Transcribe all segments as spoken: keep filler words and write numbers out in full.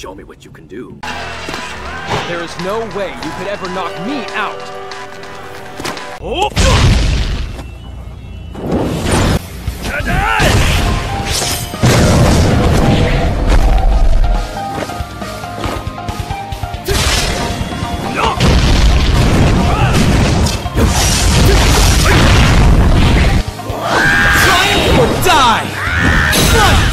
Show me what you can do. There is no way you could ever knock me out. Oh! Triumph or die! Fight!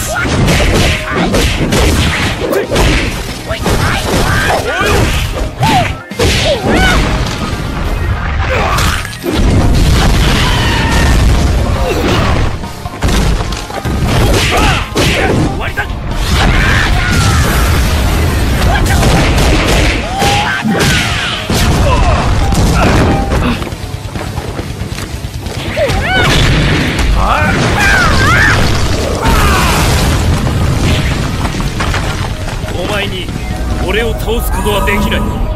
お前に俺を倒すことはできない。